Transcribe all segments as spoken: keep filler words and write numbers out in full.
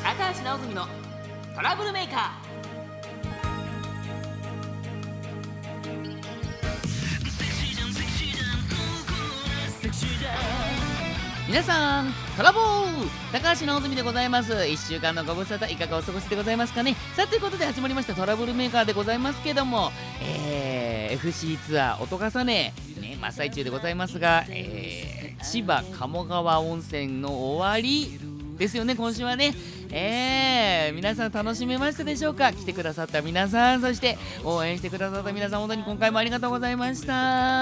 高橋直澄のトラブルメーカー。皆さん、トラボー高橋直澄でございます。いっしゅうかんのご無沙汰いかがお過ごしでございますかね。さあ、ということで始まりましたトラブルメーカーでございますけども、えー、エフシー ツアー音重ね、ね、真っ最中でございますが、えー、千葉鴨川温泉の終わりですよね、今週はね。えー、皆さん楽しめましたでしょうか。来てくださった皆さん、そして応援してくださった皆さん、本当に今回もありがとうございました。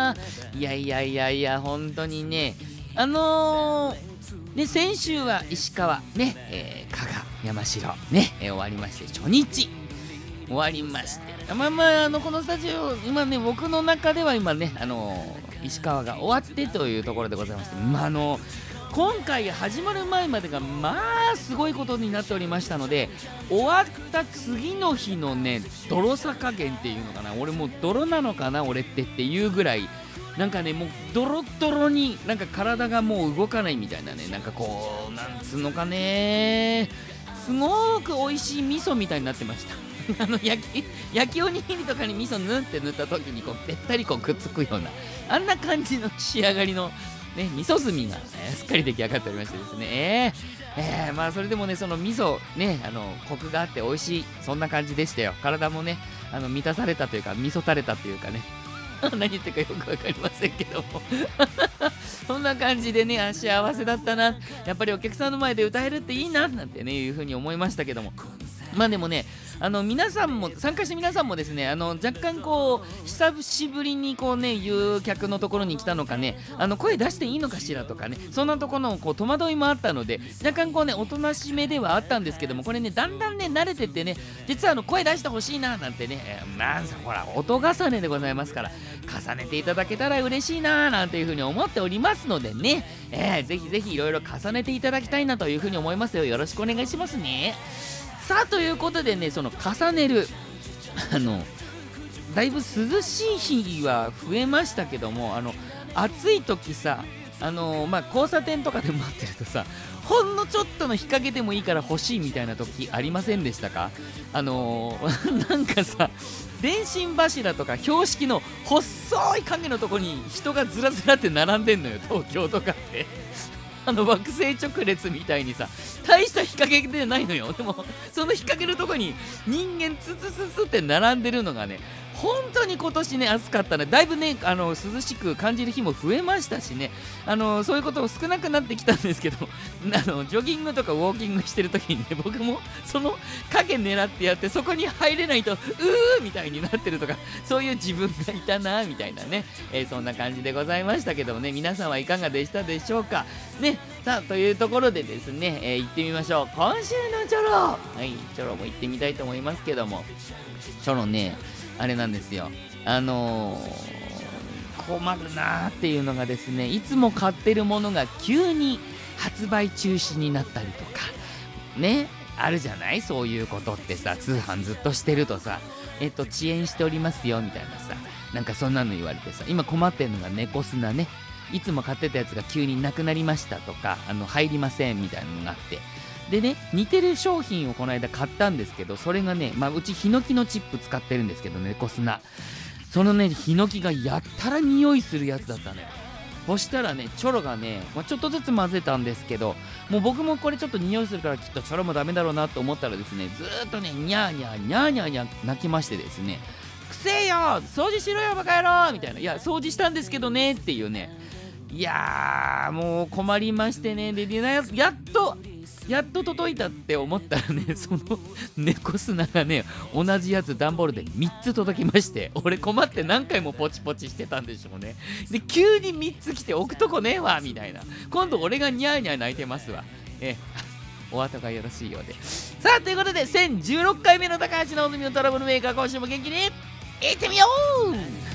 いやいやいやいや、本当にね、あのー、ね、先週は石川、ね、えー、加賀、山城、ね、えー、終わりまして、初日終わりまして、まあまあ、あのこのスタジオ、今ね、僕の中では今ね、あのー、石川が終わってというところでございまして、まあ、あのー、今回始まる前までがまあすごいことになっておりましたので、終わった次の日のね、泥さ加減っていうのかな、俺もう泥なのかな俺ってっていうぐらい、なんかね、もうドロドロになんか体がもう動かないみたいなね、なんかこう、なんつうのかね、すごく美味しい味噌みたいになってましたあの焼き焼きおにぎりとかに味噌塗って塗った時にこうべったりこうくっつくような、あんな感じの仕上がりのね、味噌炭が、えー、すっかり出来上がっておりましてですね、えーえー、まあそれでもね、その味噌ね、あのコクがあって美味しい、そんな感じでしたよ。体もね、あの満たされたというか、味噌垂れたというかね何言ってるかよくわかりませんけどもそんな感じでね、あ、幸せだったな、やっぱりお客さんの前で歌えるっていいななんてね、いうふうに思いましたけども、まあでもね、あの皆さんも参加して皆さんもですね、あの若干こう久しぶりにこうね、誘客のところに来たのかね、あの声出していいのかしらとかね、そんなところのこう戸惑いもあったので、若干こうね、おとなしめではあったんですけども、これね、だんだんね慣れてってね、実はあの声出してほしいななんてね、えー、なんせほら音重ねでございますから、重ねていただけたら嬉しいななんていうふうに思っておりますのでね、えー、ぜひぜひいろいろ重ねていただきたいなというふうに思いますよ。よろしくお願いしますね。さあ、ということでね、その重ねるあのだいぶ涼しい日は増えましたけども、あの暑い時さ、あのまあ交差点とかで待ってるとさ、ほんのちょっとの日陰でもいいから欲しいみたいな時ありませんでしたか。あのー、なんかさ、電信柱とか標識の細い影のとこに人がずらずらって並んでんのよ、東京とかってあの惑星直列みたいにさ、大した日陰でないのよ。でもその日陰のとこに人間ツツツツって並んでるのがね、本当に今年ね暑かったね。だいぶね、あの涼しく感じる日も増えましたしね、あのそういうことも少なくなってきたんですけど、あのジョギングとかウォーキングしてる時にね、僕もその影狙ってやって、そこに入れないとうーみたいになってるとか、そういう自分がいたなみたいなね、えー、そんな感じでございましたけどもね、皆さんはいかがでしたでしょうかね。さあ、というところでですね、えー、行ってみましょう。今週のチョロ、はい、チョロも行ってみたいと思いますけども、チョロね、あれなんですよ、あのー、困るなーっていうのがですね、いつも買ってるものが急に発売中止になったりとかね、あるじゃない、そういうことってさ、通販ずっとしてるとさ、えっと遅延しておりますよみたいなさ、なんかそんなの言われてさ、今困ってるのが猫砂ね、いつも買ってたやつが急になくなりましたとか、あの入りませんみたいなのがあって、でね、似てる商品をこの間買ったんですけど、それがね、まあ、うちヒノキのチップ使ってるんですけど、猫砂、そのねヒノキがやったら匂いするやつだったのよ。そしたらね、チョロがね、まあ、ちょっとずつ混ぜたんですけど、もう僕もこれちょっと匂いするからきっとチョロもダメだろうなと思ったらですね、ずーっとねニャーニャーニャーニャーニャー泣きましてですね、くせえよ掃除しろよバカ野郎みたいな、いや掃除したんですけどねっていうね、いやーもう困りましてね、でやっとやっと届いたって思ったらね、その猫砂がね、同じやつ段ボールでみっつ届きまして、俺困って何回もポチポチしてたんでしょうね。で急にみっつ来て置くとこねえわみたいな、今度俺がニャーニャー泣いてますわ。えお後がよろしいようで。さあ、ということでせんじゅうろっかいめの高橋直澄のトラブルメーカー、今週も元気にいってみよう。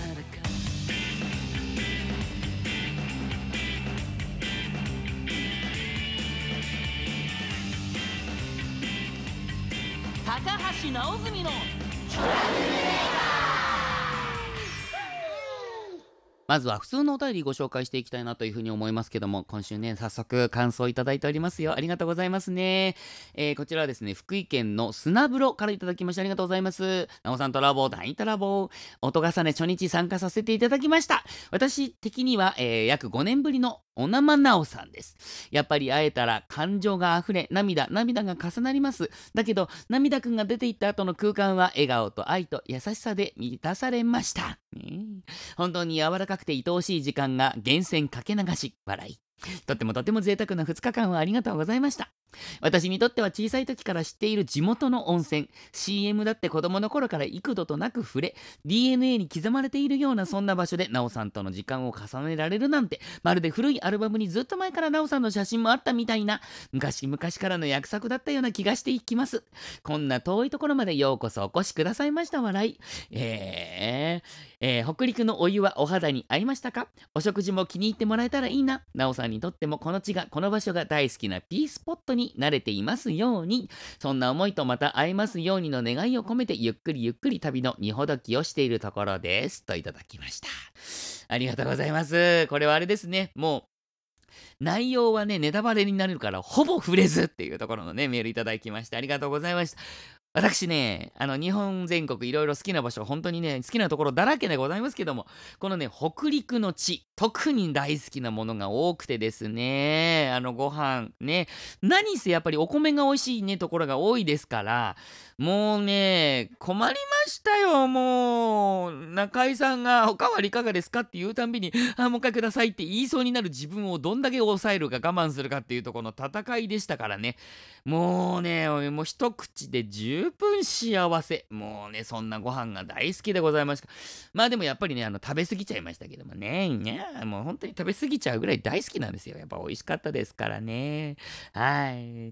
高橋直澄のトラブルメーカー。 まずは普通のお便りご紹介していきたいなというふうに思いますけども、今週ね、早速感想いただいておりますよ。ありがとうございますね。えー、こちらはですね、福井県の砂風呂からいただきましてありがとうございます。なおさんとラボ、大とラボ、音重ね初日参加させていただきました。私的には、えー、約ごねんぶりのおなまなおさんです。やっぱり会えたら感情があふれ、涙、涙が重なります。だけど、涙くんが出て行った後の空間は笑顔と愛と優しさで満たされました。ね、本当に柔らかくて愛おしい時間が源泉かけ流し、笑い。とってもとても贅沢なふつかかんをありがとうございました。私にとっては小さい時から知っている地元の温泉、シーエム だって子供の頃から幾度となく触れ、ディーエヌエー に刻まれているようなそんな場所でなおさんとの時間を重ねられるなんて、まるで古いアルバムにずっと前からなおさんの写真もあったみたいな、昔々からの約束だったような気がしていきます。こんな遠いところまでようこそお越しくださいました笑い。えー、えー、北陸のお湯はお肌に合いましたか？お食事も気に入ってもらえたらいいな。なおさんにとってもこの地が、この場所が大好きなピースポットに慣れていますように。そんな思いとまた会えますようにの願いを込めて、ゆっくりゆっくり旅の荷ほどきをしているところです。といただきました。ありがとうございます。これはあれですね。もう、内容はね、ネタバレになるから、ほぼ触れずっていうところのね、メールいただきまして、ありがとうございました。私ね、あの、日本全国いろいろ好きな場所、本当にね、好きなところだらけでございますけども、このね、北陸の地、特に大好きなものが多くてですね、あの、ご飯、ね、何せやっぱりお米が美味しいね、ところが多いですから、もうね、困りましたよ、もう。中井さんが、おかわりいかがですかって言うたんびに、あ、もう一回くださいって言いそうになる自分をどんだけ抑えるか我慢するかっていうところの戦いでしたからね。もうね、もう一口で十分幸せ。もうね、そんなご飯が大好きでございました。まあでもやっぱりね、あの、食べ過ぎちゃいましたけどもね。ね、もう本当に食べ過ぎちゃうぐらい大好きなんですよ。やっぱ美味しかったですからね。はい。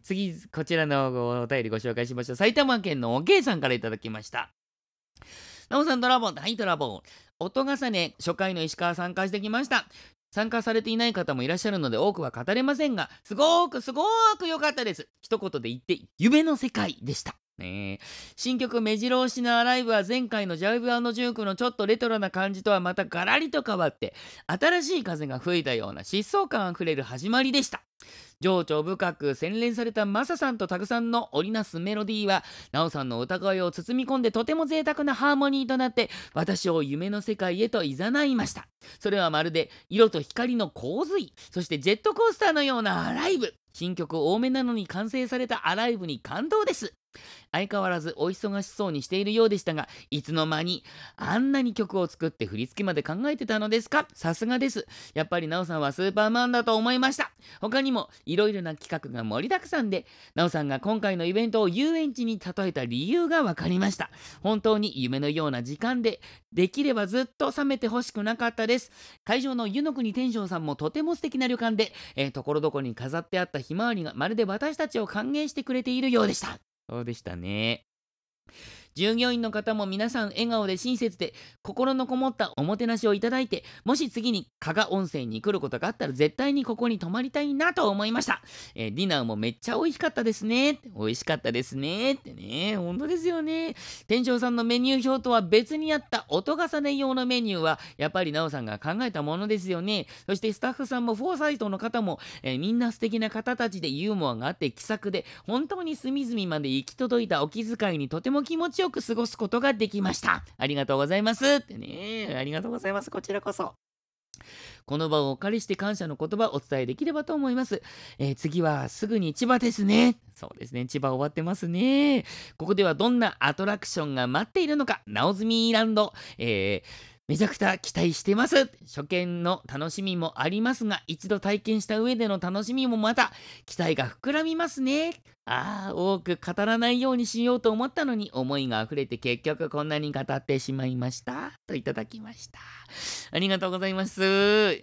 次、こちらのお便りご紹介しましょう。埼玉県のおけいさんからいただきました。なおさんドラボン、はいドラボン。音重ね、初回の石川参加してきました。参加されていない方もいらっしゃるので多くは語れませんが、すごーくすごーく良かったです。一言で言って、夢の世界でした。ね、新曲目白押しのアライブは前回のジャイブ&ジュークのちょっとレトロな感じとはまたガラリと変わって、新しい風が吹いたような疾走感あふれる始まりでした。情緒深く洗練されたマサさんとタグさんの織りなすメロディーは、ナオさんの歌声を包み込んでとても贅沢なハーモニーとなって、私を夢の世界へと誘いました。それはまるで色と光の洪水、そしてジェットコースターのようなアライブ。新曲多めなのに完成されたアライブに感動です。相変わらずお忙しそうにしているようでしたが、いつの間にあんなに曲を作って振り付けまで考えてたのですか？さすがです。やっぱりナオさんはスーパーマンだと思いました。他にもいろいろな企画が盛りだくさんで、ナオさんが今回のイベントを遊園地に例えた理由が分かりました。本当に夢のような時間で、できればずっと冷めてほしくなかったです。会場の湯の国天正さんもとても素敵な旅館で、えー、ところどころに飾ってあったひまわりがまるで私たちを歓迎してくれているようでした。そうでしたね。従業員の方も皆さん笑顔で親切で心のこもったおもてなしをいただいて、もし次に加賀温泉に来ることがあったら絶対にここに泊まりたいなと思いました。えー、ディナーもめっちゃ美味しかったですね。美味しかったですねってね、本当ですよね。店長さんのメニュー表とは別にあった音重ね用のメニューはやっぱりなおさんが考えたものですよね。そしてスタッフさんもフォーサイトの方も、えー、みんな素敵な方たちでユーモアがあって気さくで、本当に隅々まで行き届いたお気遣いにとても気持ちよく過ごすことができました。ありがとうございますってね。ありがとうございます。こちらこそ。この場をお借りして感謝の言葉をお伝えできればと思います。えー、次はすぐに千葉ですね。そうですね。千葉終わってますね。ここではどんなアトラクションが待っているのか、ナオズミーランド、えーめちゃくちゃ期待してます。初見の楽しみもありますが、一度体験した上での楽しみもまた期待が膨らみますね。ああ、多く語らないようにしようと思ったのに、思いが溢れて結局こんなに語ってしまいました。といただきました。ありがとうございます。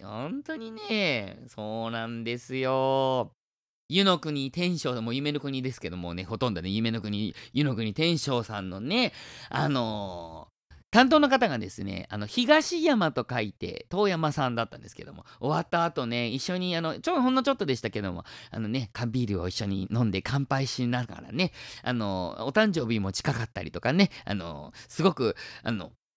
本当にね、そうなんですよ。湯の国天正も夢の国ですけどもね、ほとんどね、夢の国、湯の国天正さんのね、あのー担当の方がですね、あの東山と書いて遠山さんだったんですけども、終わった後ね、一緒にあのちょほんのちょっとでしたけども、あのね、缶ビールを一緒に飲んで乾杯しながらね、あのお誕生日も近かったりとかね、あのすごくあの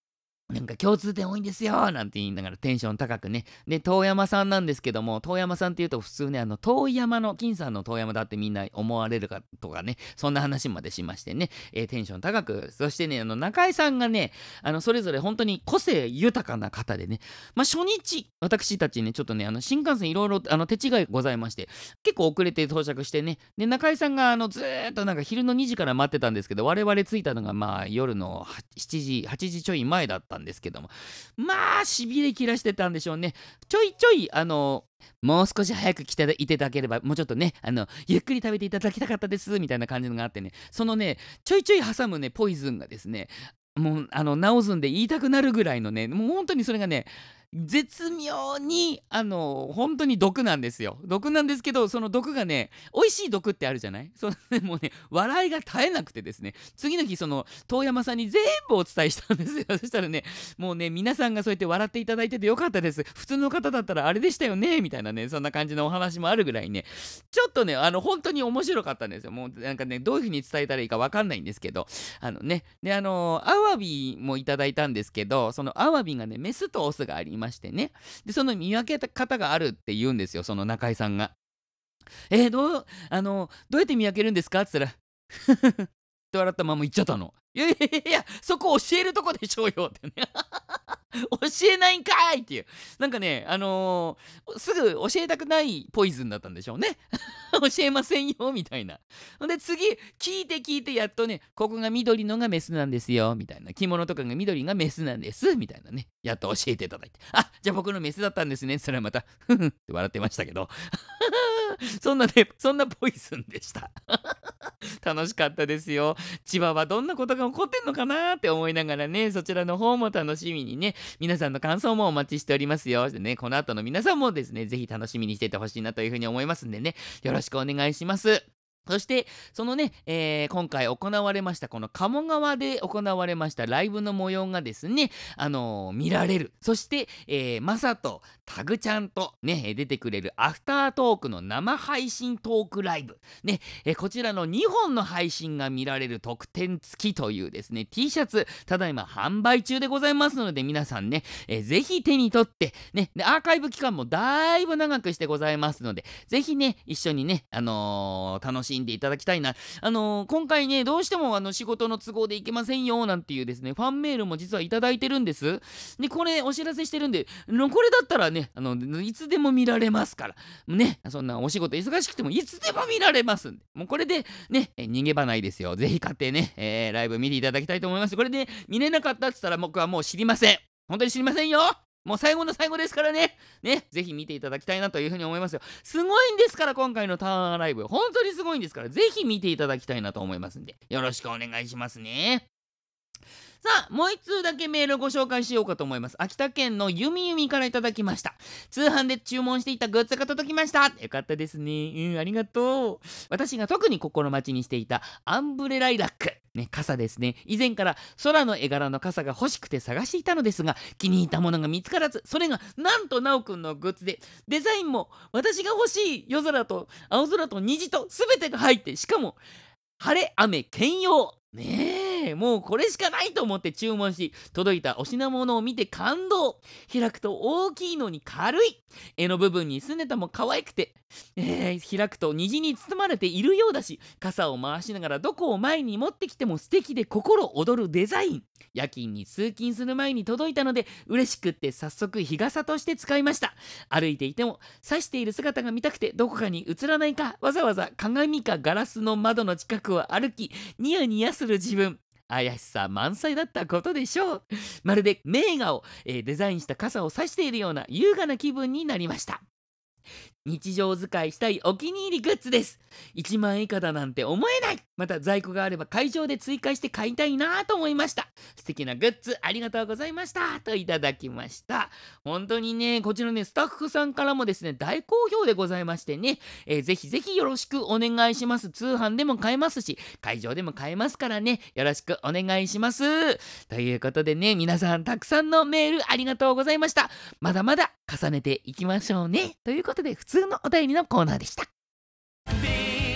なんか共通点多いんですよなんて言いながらテンション高くね。で、遠山さんなんですけども、遠山さんっていうと普通ね、あの、遠山の、金さんの遠山だってみんな思われるかとかね、そんな話までしましてね、えーテンション高く、そしてね、あの、中井さんがね、あの、それぞれ本当に個性豊かな方でね、まあ、初日、私たちね、ちょっとね、あの、新幹線いろいろ、あの、手違いございまして、結構遅れて到着してね、で、中井さんが、あの、ずーっとなんか昼のにじから待ってたんですけど、我々着いたのが、まあ、夜のしちじ、はちじちょい前だったんですけども、まあ、しびれ切らしてたんでしょうね。ちょいちょい、あの、もう少し早く来ていただければ、もうちょっとね、あの、ゆっくり食べていただきたかったです、みたいな感じのがあってね、そのね、ちょいちょい挟むね、ポイズンがですね、もう、あの、直すんで言いたくなるぐらいのね、もう本当にそれがね、絶妙に、あの、本当に毒なんですよ。毒なんですけど、その毒がね、美味しい毒ってあるじゃない。そのね、もうね、笑いが絶えなくてですね、次の日、その、遠山さんに全部お伝えしたんですよ。そしたらね、もうね、皆さんがそうやって笑っていただいててよかったです。普通の方だったらあれでしたよね、みたいなね、そんな感じのお話もあるぐらいね、ちょっとね、あの、本当に面白かったんですよ。もうなんかね、どういう風に伝えたらいいかわかんないんですけど、あのね、で、あの、アワビもいただいたんですけど、そのアワビがね、メスとオスがありましてね、で、その見分け方があるって言うんですよ、その中井さんが。えー、どう、あの、どうやって見分けるんですかって言ったら、って笑ったまま言っちゃったの。いやいやいやいや、そこ教えるとこでしょうよってね。教えないんかいっていう。なんかね、あのーすぐ教えたくないポイズンだったんでしょうね。教えませんよ、みたいな。ほんで次、聞いて聞いてやっとね、ここが緑のがメスなんですよ、みたいな。着物とかが緑がメスなんです、みたいなね。やっと教えていただいて。あ、じゃあ僕のメスだったんですね。それはまた、ふふって笑ってましたけど。そんなね、そんなポイズンでした。楽しかったですよ。千葉はどんなことが起こってんのかなって思いながらね、そちらの方も楽しみにね、皆さんの感想もお待ちしておりますよ。でね、この後の皆さんもですね、ぜひ楽しみにしててほしいなというふうに思いますんでね、よろしくお願いします。そして、そのね、えー今回行われました、この鴨川で行われましたライブの模様がですね、あのー見られる。そして、えーマサとタグちゃんとね、出てくれるアフタートークの生配信トークライブ。ね、えーこちらのにほんの配信が見られる特典付きというですね、T シャツ、ただいま販売中でございますので、皆さんね、えーぜひ手に取って、ね、で、アーカイブ期間もだいぶ長くしてございますので、ぜひね、一緒にね、あのー楽しんでいただきたいな。あのー今回ね、どうしてもあの仕事の都合で行けませんよ、なんていうですね、ファンメールも実はいただいてるんです。で、これお知らせしてるんで、のこれだったらね、あの、いつでも見られますから。ね、そんなお仕事忙しくてもいつでも見られますんで。もうこれでね、え逃げ場ないですよ。ぜひ買ってね、えーライブ見ていただきたいと思います。これで見れなかったって言ったら僕はもう知りません。本当に知りませんよ。もう最後の最後ですからね。ね、ぜひ見ていただきたいなというふうに思いますよ。すごいんですから、今回のターンライブ。本当にすごいんですから、ぜひ見ていただきたいなと思いますんで、よろしくお願いしますね。さあ、もう一通だけメールをご紹介しようかと思います。秋田県のゆみゆみからいただきました。通販で注文していたグッズが届きました。よかったですね。うん、ありがとう。私が特に心待ちにしていたアンブレライラック。ね、傘ですね。以前から空の絵柄の傘が欲しくて探していたのですが、気に入ったものが見つからず、それがなんとなおくんのグッズで、デザインも私が欲しい夜空と青空と虹と全てが入って、しかも晴れ雨兼用。ねえ、もうこれしかないと思って注文し、届いたお品物を見て感動。開くと大きいのに軽い。柄の部分にすねたも可愛くて、えー開くと虹に包まれているようだし、傘を回しながらどこを前に持ってきても素敵で心躍るデザイン。夜勤に通勤する前に届いたので嬉しくって早速日傘として使いました。歩いていても差している姿が見たくてどこかに映らないかわざわざ鏡かガラスの窓の近くを歩きニヤニヤする自分。怪しさ満載だったことでしょう。まるで名画を、えーデザインした傘を差しているような優雅な気分になりました。日常使いしたいお気に入りグッズです。いちまん円以下だなんて思えない。また在庫があれば会場で追加して買いたいなと思いました。素敵なグッズありがとうございましたといただきました。本当にね、こちらね、スタッフさんからもですね、大好評でございましてね、えーぜひぜひよろしくお願いします。通販でも買えますし、会場でも買えますからね、よろしくお願いします。ということでね、皆さんたくさんのメールありがとうございました。まだまだ重ねていきましょうね。ということで、普通のお便りのコーナーでした。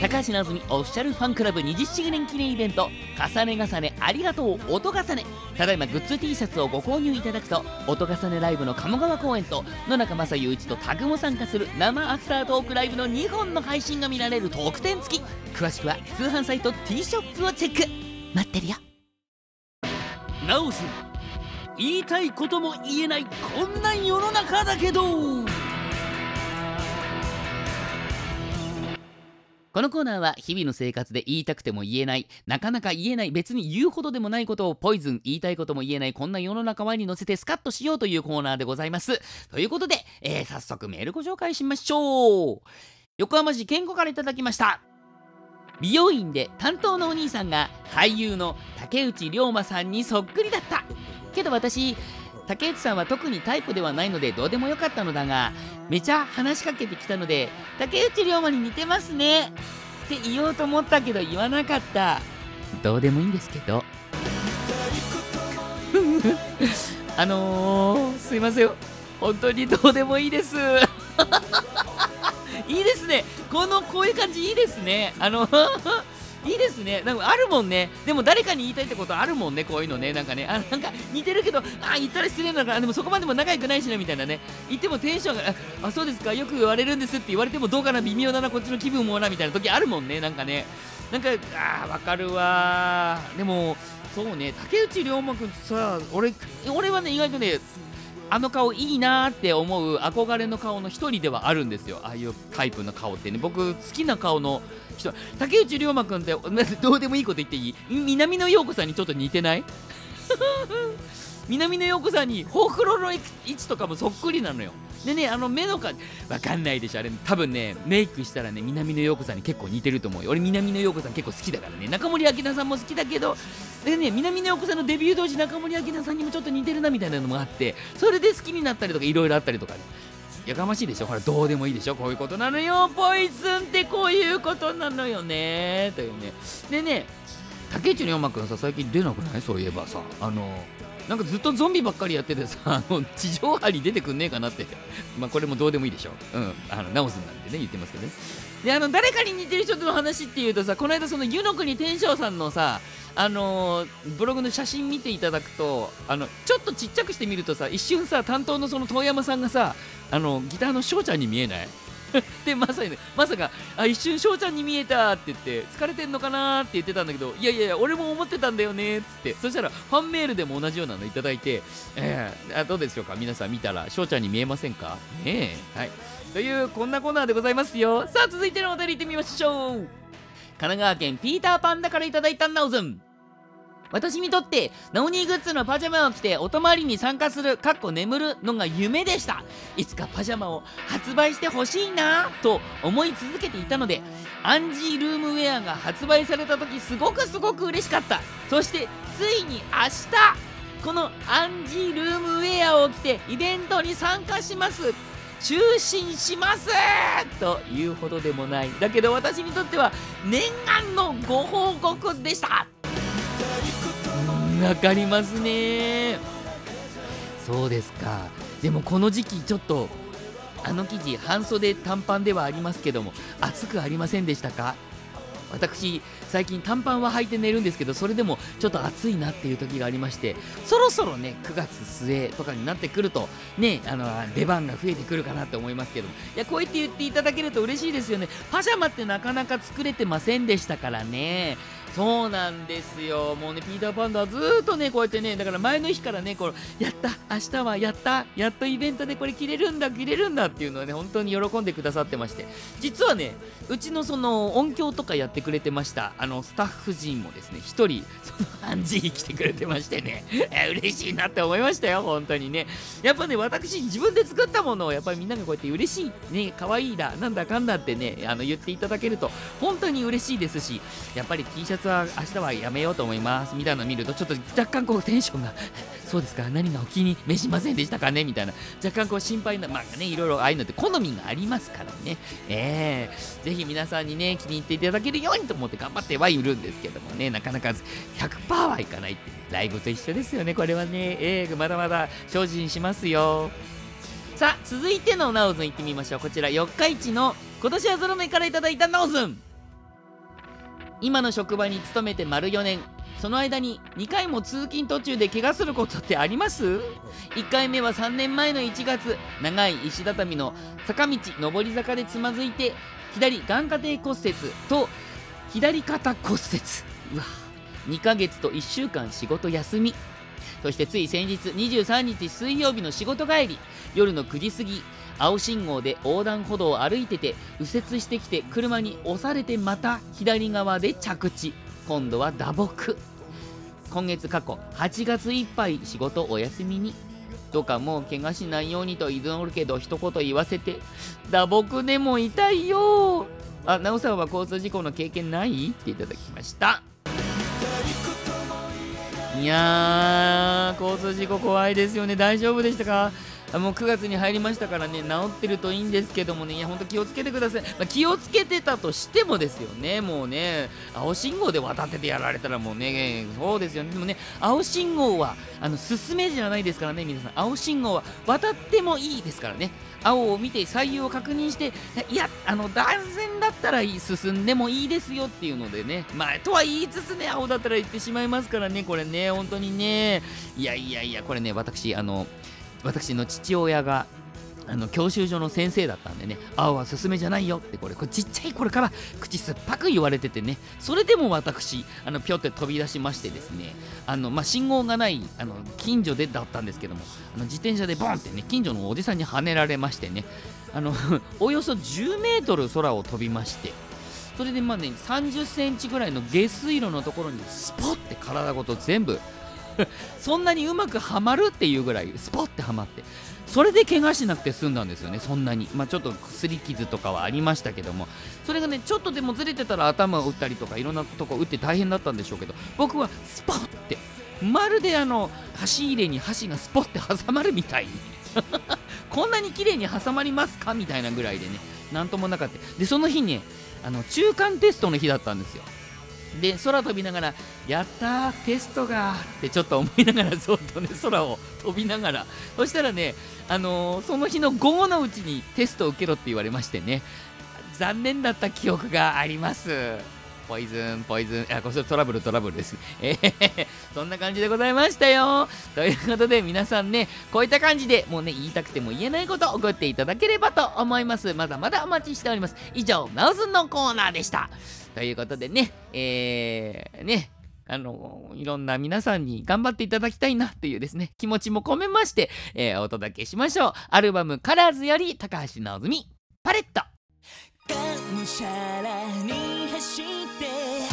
高橋直澄オフィシャルファンクラブにじゅっしゅうねん記念イベント重ね重ねありがとう音重ね、ただいまグッズ T シャツをご購入いただくと音重ねライブの鴨川公演と野中正雄一とタグも参加する生アフタートークライブのにほんの配信が見られる特典付き。詳しくは通販サイト T ショップをチェック。待ってるよ。 ナオス、言いたいことも言えないこんな世の中だけど。 このコーナーは日々の生活で言いたくても言えない、なかなか言えない、別に言うほどでもないことをポイズン、言いたいことも言えないこんな世の中前に乗せてスカッとしようというコーナーでございます。ということで、えー、早速メールご紹介しましょう。横浜市健吾からいただきました。美容院で担当のお兄さんが俳優の竹内涼真さんにそっくりだった。けど私、竹内さんは特にタイプではないのでどうでもよかったのだが、めちゃ話しかけてきたので竹内涼真に似てますねって言おうと思ったけど言わなかった。どうでもいいんですけどあのー、すいません、本当にどうでもいいですいいですね、このこういう感じいいですね。あのいいですね。なんかあるもんね。でも誰かに言いたいってことあるもんね、こういうのね。なんかね、あなんか似てるけど、あ言ったら失礼なのかな、でもそこまでも仲良くないしなみたいなね。言ってもテンションが、あ、あそうですか、よく言われるんですって言われてもどうかな、微妙だな、こっちの気分もなみたいな時あるもんね。なんかね、なんか、あーわかるわー。でも、そうね、竹内涼真君さ、俺、俺はね、意外とね、あの顔いいなーって思う憧れの顔の一人ではあるんですよ。ああいうタイプの顔ってね、僕好きな顔の人、竹内涼真君ってどうでもいいこと言っていい？南野陽子さんにちょっと似てない？南野陽子さんにほくろの位置とかもそっくりなのよ。でね、あの目のかわかんないでしょ、あれ多分ねメイクしたらね南野陽子さんに結構似てると思うよ。俺南野陽子さん結構好きだからね。中森明菜さんも好きだけど、でね南野陽子さんのデビュー当時中森明菜さんにもちょっと似てるなみたいなのもあって、それで好きになったりとかいろいろあったりとかね。やかましいでしょ、ほらどうでもいいでしょ、こういうことなのよ。ポイズンってこういうことなのよねというね。でね、竹内涼真君さ最近出なくない？そういえばさ、あのなんかずっとゾンビばっかりやっててさ、あの地上波に出てくんねえかなってまあこれもどうでもいいでしょ。うん、あの直すんなんてね言ってますけどね。で、あの誰かに似てる人との話っていうとさ、この間その湯の国天正さんのさ、あのー、ブログの写真見ていただくと、あのちょっとちっちゃくしてみるとさ、一瞬さ担当のその遠山さんがさ、あのギターの翔ちゃんに見えない？でまさに、ね、まさかあ一瞬翔ちゃんに見えたって言って疲れてんのかなって言ってたんだけど、いやいやいや俺も思ってたんだよねっつって、そしたらファンメールでも同じようなのいただいて、えー、あどうでしょうか皆さん、見たら翔ちゃんに見えませんかねえ。はい、というこんなコーナーでございますよ。さあ続いてのお便りいってみましょう。神奈川県ピーターパンダからいただいたナオズン。私にとってナオニーグッズのパジャマを着てお泊まりに参加するかっこ眠るのが夢でした。いつかパジャマを発売してほしいなと思い続けていたので、アンジールームウェアが発売された時すごくすごく嬉しかった。そしてついに明日このアンジールームウェアを着てイベントに参加します、就寝しますというほどでもない、だけど私にとっては念願のご報告でした。わかりますね。そうですか。でもこの時期ちょっとあの生地半袖短パンではありますけども暑くありませんでしたか？私最近短パンは履いて寝るんですけど、それでもちょっと暑いなっていう時がありまして、そろそろねくがつ末とかになってくるとね、あの出番が増えてくるかなって思いますけども、いやこう言って言っていただけると嬉しいですよね。パジャマってなかなか作れてませんでしたからね。そうなんですよ。もうねピーターパンダはずーっとねこうやってね、だから前の日からねこうやった明日はやったやっとイベントでこれ着れるんだ着れるんだっていうのはね本当に喜んでくださってまして、実はねうちのその音響とかやってくれてましたあのスタッフ陣もですね一人そのアンジー来てくれてましてね、え嬉しいなって思いましたよ本当にね。やっぱね私自分で作ったものをやっぱりみんながこうやって嬉しいね可愛いだなんだかんだってねあの言っていただけると本当に嬉しいですし、やっぱり T シャツは明日はやめようと思いますみたいなの見るとちょっと若干こうテンションがそうですか何がお気に召しませんでしたかねみたいな若干こう心配な、まあねいろいろああいうのって好みがありますからね、えー、ぜひ皆さんにね気に入っていただけるようにと思って頑張ってはいるんですけどもね、なかなか ひゃくパーセント はいかないってライブと一緒ですよねこれはね、えー、まだまだ精進しますよ。さあ続いてのナオズンいってみましょう。こちら四日市の今年はゾロ目からいただいたナオズン。 今の職場に勤めて丸よねん。その間ににかいも通勤途中で怪我することってあります？ いっ 回目はさんねんまえのいちがつ、長い石畳の坂道上り坂でつまずいて左眼下底骨折と左肩骨折。うわ、にかげつといっしゅうかん仕事休み。そしてつい先日にじゅうさんにち水曜日の仕事帰り、夜のくじ過ぎ、青信号で横断歩道を歩いてて右折してきて車に押されてまた左側で着地。今度は打撲。今月過去はちがついっぱい仕事お休みに。とかもう怪我しないようにと祈るけど一言言わせて、打撲でも痛いよ。あ、なおさんは交通事故の経験ないっていただきました。いやー、交通事故怖いですよね。大丈夫でしたか？もうくがつに入りましたからね、治ってるといいんですけどもね、いや、ほんと気をつけてください。まあ、気をつけてたとしてもですよね、もうね、青信号で渡っててやられたらもうね、そうですよね。でもね、青信号は、あの、進めじゃないですからね、皆さん。青信号は渡ってもいいですからね。青を見て左右を確認して、いや、あの、断線だったらいい、進んでもいいですよっていうのでね、まあ、とは言いつつね、青だったら言ってしまいますからね、これね、本当にね、いやいやいや、これね、私、あの、私の父親があの教習所の先生だったんでね、青は進めじゃないよってこれ、これちっちゃい頃から口酸っぱく言われててね、それでも私あのぴょって飛び出しましてですね、あの、まあ、信号がないあの近所でだったんですけども、あの自転車でボンってね近所のおじさんに跳ねられましてね、あのおよそじゅうメートル空を飛びまして、それでまあねさんじゅっセンチぐらいの下水路のところにスポッて体ごと全部そんなにうまくはまるっていうぐらいスポッてはまって、それで怪我しなくて済んだんですよね。そんなに、まあ、ちょっと擦り傷とかはありましたけども、それがねちょっとでもずれてたら頭を打ったりとかいろんなとこ打って大変だったんでしょうけど、僕はスポッてまるであの箸入れに箸がスポッて挟まるみたいにこんなに綺麗に挟まりますかみたいなぐらいでね、なんともなかった。でその日ね、あの中間テストの日だったんですよ。で空飛びながらやったーテストがってちょっと思いながらそっとね空を飛びながら、そしたらね、あのー、その日の午後のうちにテストを受けろって言われましてね、残念だった記憶があります。ポイズンポイズン、あ、これトラブルトラブルです。えー、そんな感じでございましたよ。ということで皆さんね、こういった感じでもうね言いたくても言えないことを送っていただければと思います。まだまだお待ちしております。以上、ナウズンのコーナーでした。ということでね、えー、ね、あのいろんな皆さんに頑張っていただきたいなというですね気持ちも込めまして、えー、お届けしましょう。アルバムカラーズより高橋直澄パレット。 がむしゃらに走って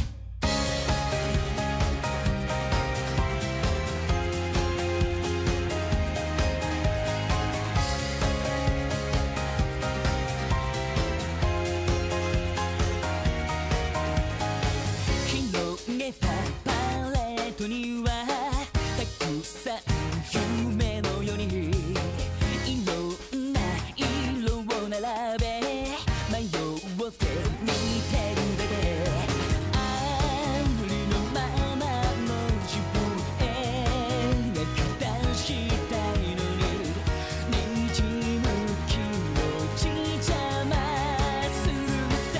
広げたパレートにはたくさん夢のようにいろんな色を並べ迷って見てるだけ、ありのままの自分へ描き出したいのに、にじむ気持ち邪魔するんだ。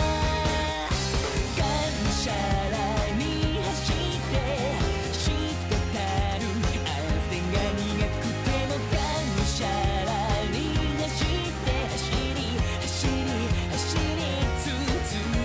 がむしゃらに走って滴る汗が苦くても、がむしゃらに走って走り走り走り続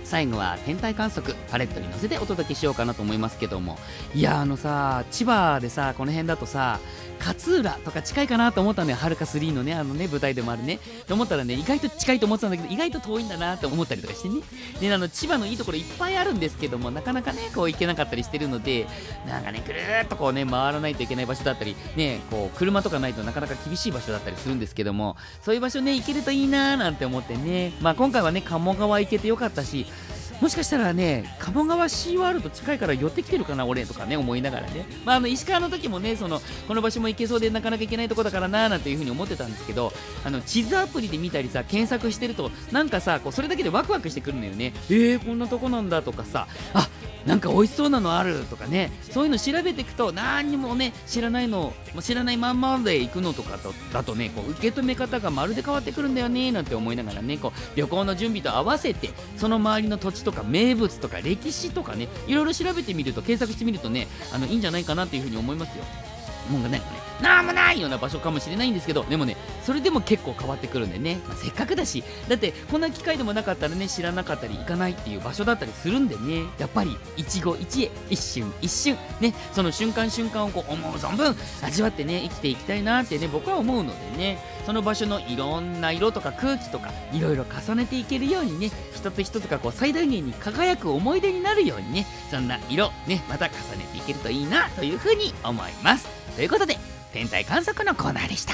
最後は天体観測パレットに乗せてお届けしようかなと思いますけども、いやあのさ千葉でさこの辺だとさ勝浦とか近いかなと思ったのよ、はるかスリーのねあのね舞台でもあるねと思ったらね、意外と近いと思ってたんだけど意外と遠いんだなって思ったりとかしてね。であの千葉のいいところいっぱいあるんですけども、なかなかねこう行けなかったりしてるので、なんかねぐるーっとこうね回らないといけない場所だったりね、こう車とかないとなかなか厳しい場所だったりするんですけども、そういう場所ね行けるといいなーなんて思ってね、まあ今回はね鴨川行けてよかったし、もしかしたらね鴨川シーワールド近いから寄ってきてるかな俺とかね思いながらね、まああの石川の時もねそのこの場所も行けそうでなかなか行けないとこだからなーなんていう風に思ってたんですけど、あの地図アプリで見たりさ検索してるとなんかさこうそれだけでワクワクしてくるんだよね。えーこんなとこなんだとかさ、あなんか美味しそうなのあるとかね、そういうの調べていくと何にもね知らないの知らないまんまで行くのとかとだとねこう受け止め方がまるで変わってくるんだよねなんて思いながらね、こう旅行の準備と合わせてその周りの土地とか名物とか歴史とかねいろいろ調べてみると検索してみるとねあのいいんじゃないかなっていうふうに思いますよ。もうなんかねなんもないような場所かもしれないんですけど、でもねそれでも結構変わってくるんでね、まあ、せっかくだしだってこんな機会でもなかったらね知らなかったり行かないっていう場所だったりするんでね、やっぱり一期一会一瞬一瞬ねその瞬間瞬間をこう思う存分味わってね生きていきたいなってね僕は思うのでね、その場所のいろんな色とか空気とかいろいろ重ねていけるようにね、一つ一つがこう最大限に輝く思い出になるようにね、そんな色ねまた重ねていけるといいなというふうに思います。ということで天体観測のコーナーでした。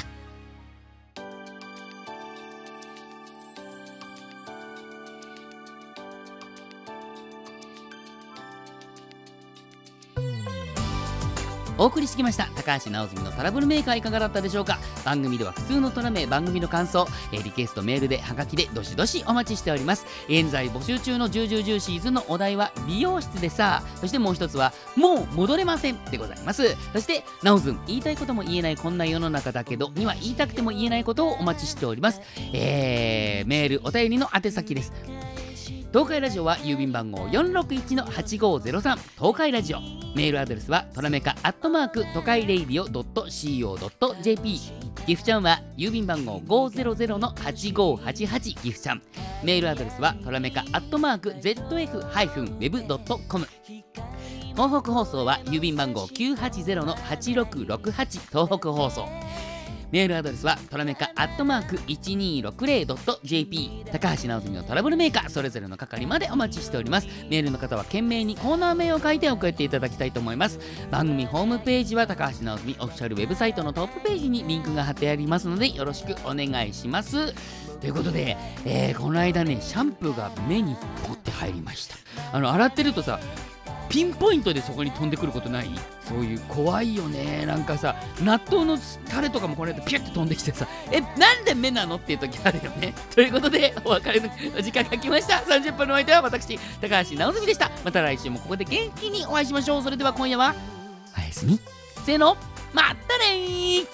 お送りしてきました高橋直澄のトラブルメーカーいかがだったでしょうか。番組では普通のトラ名、番組の感想、えー、リクエストメールでハガキでどしどしお待ちしております。現在募集中のじゅうじゅうじゅうシーズンのお題は美容室でさ、そしてもう一つはもう戻れませんでございます。そして直澄言いたいことも言えないこんな世の中だけどには言いたくても言えないことをお待ちしております。えー、メールお便りの宛先です。東海ラジオは郵便番号 よんろくいちのはちごーぜろさん 東海ラジオ、メールアドレスはトラメカアットマーク都会レイディオ ドットシーオー ドット ジェーピー、 ギフちゃんは郵便番号 ごーぜろぜろのはちごーはちはち ギフちゃん、メールアドレスはトラメカアットマーク ゼットエフ ハイフン ウェブ ドットコム、東北放送は郵便番号 きゅうはちぜろのはちろくろくはち 東北放送、メールアドレスはトラメカアットマーク いちにーろくぜろ ドット ジェーピー、 高橋直澄のトラブルメーカーそれぞれの係までお待ちしております。メールの方は懸命にコーナー名を書いて送っていただきたいと思います。番組ホームページは高橋直澄オフィシャルウェブサイトのトップページにリンクが貼ってありますのでよろしくお願いします。ということで、えー、この間ねシャンプーが目にポッて入りました。あの洗ってるとさピンポイントでそこに飛んでくることない？そういう怖いよね。なんかさ納豆のタレとかもこれでピュッて飛んできてさ、えなんで目なのっていう時あるよね。ということでお別れの時間が来ました。さんじゅっぷんのお相手は私高橋直澄でした。また来週もここで元気にお会いしましょう。それでは今夜はおやすみ、せーのまったねー。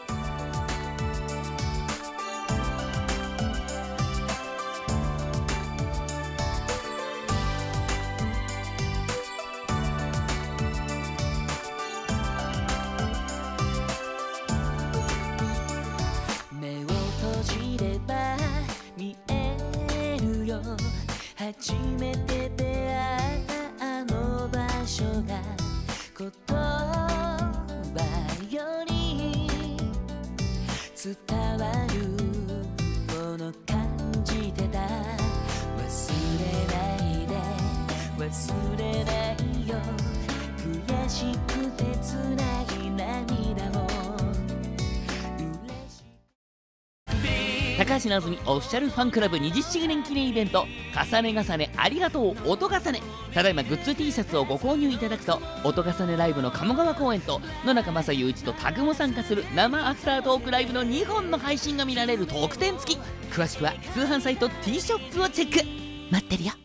初めて出会ったあの場所が言葉より伝わるもの感じてた。忘れないで忘れないよ、悔しくて辛い涙も高橋直澄オフィシャルファンクラブにじゅっしゅうねん記念イベント重ね重ねありがとう音重ね、ただいまグッズ T シャツをご購入いただくと音重ねライブの鴨川公演と野中正雄一とタグも参加する生アフタートークライブのにほんの配信が見られる特典付き。詳しくは通販サイト T ショップをチェック。待ってるよ。